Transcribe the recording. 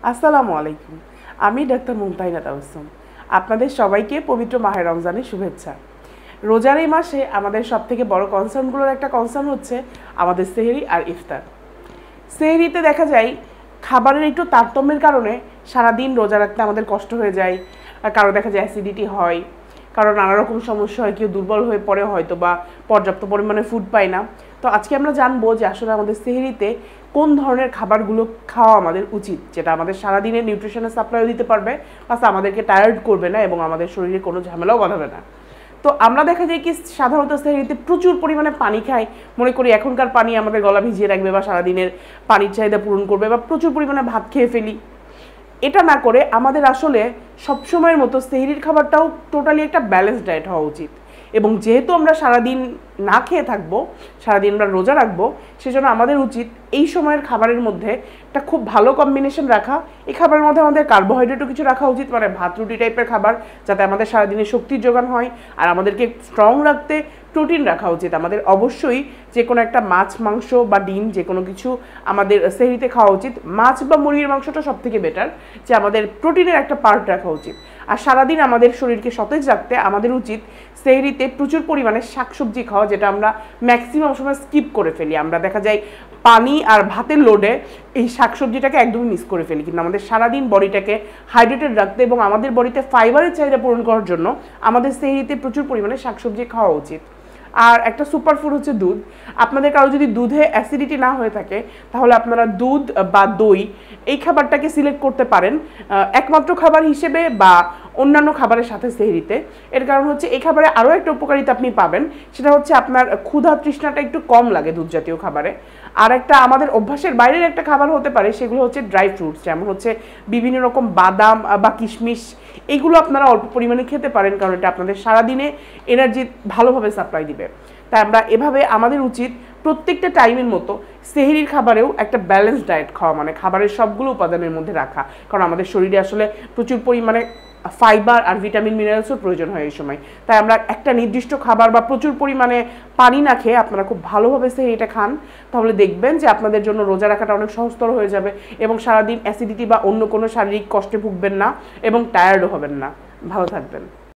আসসালামু আলাইকুম। আমি ডাক্তার মুমতাহিনা তাবাসসুম। আপনাদের সবাইকে পবিত্র মাহে রমজানের শুভেচ্ছা। রোজার এই মাসে আমাদের সবথেকে বড় কনসার্নগুলোর একটা কনসার্ন হচ্ছে আমাদের সেহরি আর ইফতার। সেহরিতে দেখা যায় খাবারের একটু তারতম্যের কারণে সারাদিন রোজা রাখতে আমাদের কষ্ট হয়ে যায়। কারো দেখা যায় অ্যাসিডিটি হয়, কারো নানা রকম সমস্যা হয়, কেউ দুর্বল হয়ে পড়ে হয়তো বা পর্যাপ্ত পরিমাণে ফুড পায় না। তো আজকে আমরা জানবো যে আসলে আমাদের সেহরিতে কোন ধরনের খাবারগুলো খাওয়া আমাদের উচিত, যেটা আমাদের সারাদিনের নিউট্রিশনের সাপ্লাইও দিতে পারবে, প্লাস আমাদেরকে টায়ার্ড করবে না এবং আমাদের শরীরে কোনো ঝামেলাও বাঁধাবে না। তো আমরা দেখা যায় কি সাধারণত সেহরিতে প্রচুর পরিমাণে পানি খাই, মনে করি এখনকার পানি আমাদের গলা ভিজিয়ে রাখবে বা সারাদিনের পানির চাহিদা পূরণ করবে, বা প্রচুর পরিমাণে ভাত খেয়ে ফেলি। এটা না করে আমাদের আসলে সবসময়ের মতো সেহরির খাবারটাও টোটালি একটা ব্যালেন্স ডায়েট হওয়া উচিত। এবং যেহেতু আমরা সারাদিন না খেয়ে থাকবো, সারাদিন আমরা রোজা রাখবো, সেজন্য আমাদের উচিত এই সময়ের খাবারের মধ্যে একটা খুব ভালো কম্বিনেশন রাখা। এই খাবারের মধ্যে আমাদের কার্বোহাইড্রেটও কিছু রাখা উচিত, মানে ভাত রুটি টাইপের খাবার, যাতে আমাদের সারাদিনে শক্তির যোগান হয়। আর আমাদেরকে স্ট্রং রাখতে প্রোটিন রাখা উচিত। আমাদের অবশ্যই যে কোনো একটা মাছ, মাংস বা ডিম যে কোনো কিছু আমাদের সেহরিতে খাওয়া উচিত। মাছ বা মুরগির মাংসটা সব থেকে বেটার, যে আমাদের প্রোটিনের একটা পার্ট রাখা উচিত। আর সারাদিন আমাদের শরীরকে সতেজ রাখতে আমাদের উচিত সেহরিতে প্রচুর পরিমাণে শাকসবজি খাওয়া, যেটা আমরা ম্যাক্সিমাম সময় স্কিপ করে ফেলি। আমরা দেখা যায় পানি আর ভাতের লোডে এই শাকসবজিটাকে একদমই মিস করে ফেলি। কিন্তু আমাদের সারাদিন বডিটাকে হাইড্রেটেড রাখতে এবং আমাদের বডিতে ফাইবারের চাহিদা পূরণ করার জন্য আমাদের সেহরিতে প্রচুর পরিমাণে শাকসবজি খাওয়া উচিত। আর একটা সুপার ফুড হচ্ছে দুধ। আপনাদের কারো যদি দুধে অ্যাসিডিটি না হয়ে থাকে, তাহলে আপনারা দুধ বা দই এই খাবারটাকে সিলেক্ট করতে পারেন একমাত্র খাবার হিসেবে বা অন্যান্য খাবারের সাথে সেহরিতে। এর কারণ হচ্ছে এই খাবারে আরও একটা উপকারিতা আপনি পাবেন, সেটা হচ্ছে আপনার ক্ষুধা তৃষ্ণাটা একটু কম লাগে দুধ জাতীয় খাবারে। আর একটা আমাদের অভ্যাসের বাইরের একটা খাবার হতে পারে, সেগুলো হচ্ছে ড্রাই ফ্রুটস, যেমন হচ্ছে বিভিন্ন রকম বাদাম বা কিশমিশ। এইগুলো আপনারা অল্প পরিমাণে খেতে পারেন, কারণ এটা আপনাদের সারাদিনে এনার্জি ভালোভাবে সাপ্লাই দিবে। তাই আমরা এভাবে আমাদের উচিত প্রত্যেকটা টাইমের মতো সেহরির খাবারেও একটা ব্যালেন্স ডায়েট খাওয়া, মানে খাবারের সবগুলো উপাদানের মধ্যে রাখা। কারণ আমাদের শরীরে আসলে প্রচুর পরিমাণে ফাইবার আর ভিটামিন মিনারেলসও প্রয়োজন হয় এই সময়। তাই আমরা একটা নির্দিষ্ট খাবার বা প্রচুর পরিমাণে পানি না খেয়ে আপনারা খুব ভালোভাবে সেহরিটা খান, তাহলে দেখবেন যে আপনাদের জন্য রোজা রাখাটা অনেক সহজতর হয়ে যাবে এবং সারাদিন অ্যাসিডিটি বা অন্য কোনো শারীরিক কষ্টে ভুগবেন না এবং টায়ার্ডও হবেন না। ভালো থাকবেন।